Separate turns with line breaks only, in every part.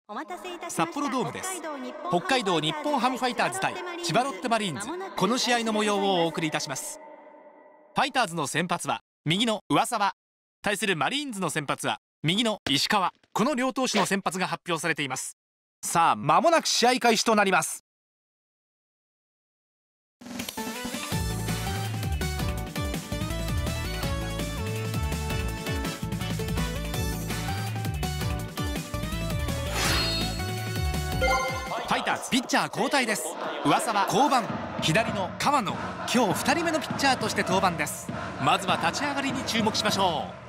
札幌ドームです。北海道日本ハムファイターズ対千葉ロッテマリーンズ、この試合の模様をお送りいたします。ファイターズの先発は右の上沢、対するマリーンズの先発は右の石川。この両投手の先発が発表されています。さあ間もなく試合開始となります。ファイターズピッチャー交代です。上沢降板、左の川野、今日2人目のピッチャーとして登板です。まずは立ち上がりに注目しましょう。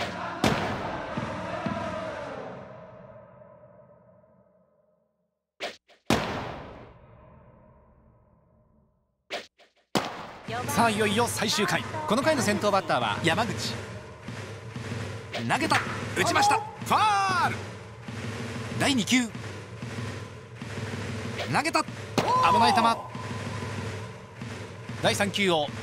さあいよいよ最終回。この回の先頭バッターは山口。投げた、打ちました、ファール。第2球投げた、危ない球。第3球を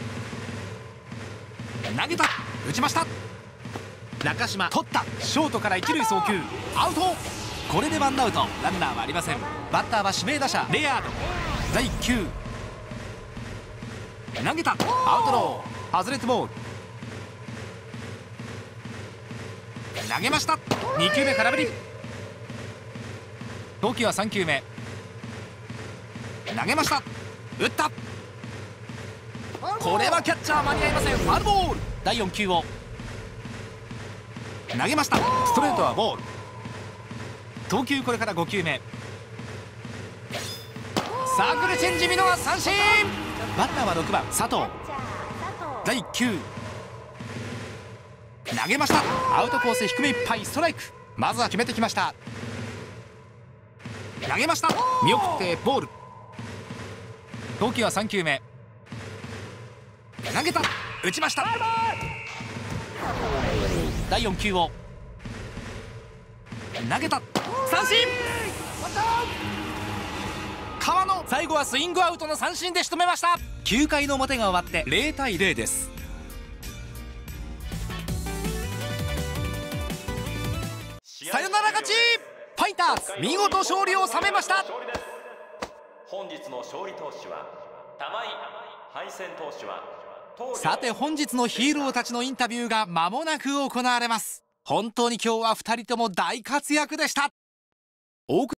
投げた、打ちました。中島取った、ショートから一塁送球、アウト。これでワンアウト、ランナーはありません。バッターは指名打者レアード。第1球投げた、アウトロー、外れてボール。投げました、2球目空振り。投球は3球目投げました、打った。これはキャッチャー間に合いません、ファウルボール。第4球を投げました、ストレートはボール。投球これから5球目、サークルチェンジ見逃し三振。バッターは6番佐藤。第1球投げました、アウトコース低めいっぱい、ストライク。まずは決めてきました。投げました、見送ってボール。投球は3球目投げた、打ちました。第4球を投げた、三振。川野、最後はスイングアウトの三振で仕留めました。9回の表が終わって0対0です。サヨナラ勝ち、ファイターズ見事勝利を収めました。
本日の勝利投手は玉井、敗戦投手は。
さて本日のヒーローたちのインタビューが間もなく行われます。本当に今日は2人とも大活躍でした。